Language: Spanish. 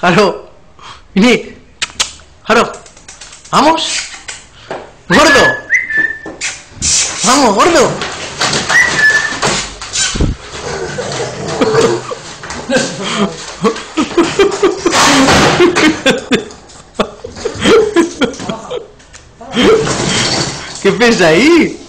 Jaro, vení. Jaro, vamos. Gordo. Vamos, gordo. ¿Qué pesa ahí?